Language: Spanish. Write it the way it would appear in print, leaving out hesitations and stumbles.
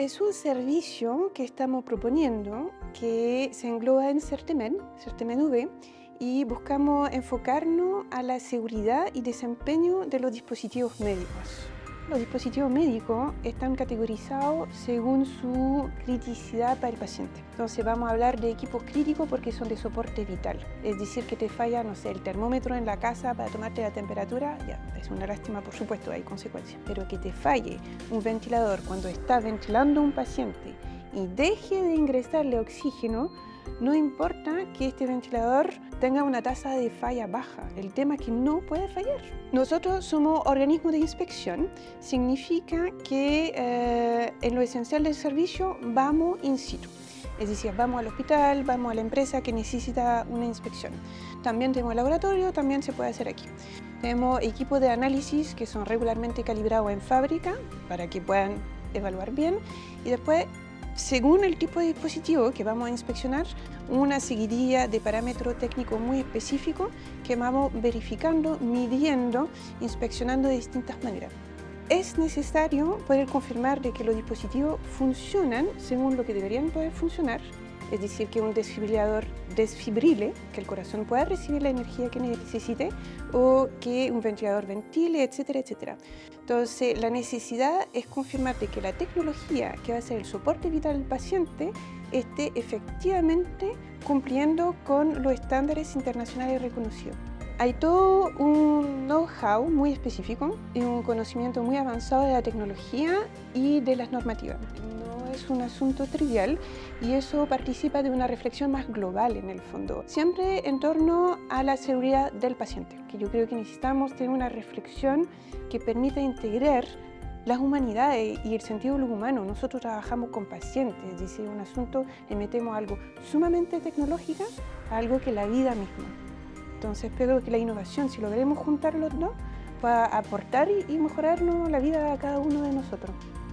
es un servicio que estamos proponiendo que se engloba en Certemen V, y buscamos enfocarnos a la seguridad y desempeño de los dispositivos médicos. Los dispositivos médicos están categorizados según su criticidad para el paciente. Entonces vamos a hablar de equipos críticos porque son de soporte vital. Es decir, que te falla, no sé, el termómetro en la casa para tomarte la temperatura, ya, es una lástima, por supuesto, hay consecuencias. Pero que te falle un ventilador cuando está ventilando un paciente y deje de ingresarle oxígeno, no importa que este ventilador tenga una tasa de falla baja, el tema es que no puede fallar. Nosotros somos organismo de inspección, significa que en lo esencial del servicio vamos in situ. Es decir, vamos al hospital, vamos a la empresa que necesita una inspección. También tenemos laboratorio, también se puede hacer aquí. Tenemos equipos de análisis que son regularmente calibrados en fábrica para que puedan evaluar bien, y después, según el tipo de dispositivo que vamos a inspeccionar, una seguidilla de parámetros técnicos muy específicos que vamos verificando, midiendo, inspeccionando de distintas maneras. Es necesario poder confirmar de que los dispositivos funcionan según lo que deberían poder funcionar, es decir, que un desfibrilador desfibrile, que el corazón pueda recibir la energía que necesite, o que un ventilador ventile, etcétera, etcétera. Entonces, la necesidad es confirmar de que la tecnología que va a ser el soporte vital del paciente esté efectivamente cumpliendo con los estándares internacionales reconocidos. Hay todo un know-how muy específico y un conocimiento muy avanzado de la tecnología y de las normativas. No es un asunto trivial y eso participa de una reflexión más global en el fondo, siempre en torno a la seguridad del paciente, que yo creo que necesitamos tener una reflexión que permita integrar las humanidades y el sentido de lo humano. Nosotros trabajamos con pacientes, es decir, un asunto, le metemos algo sumamente tecnológico a algo que es la vida misma. Entonces espero que la innovación, si logremos juntar los dos, pueda aportar y mejorarnos la vida a cada uno de nosotros.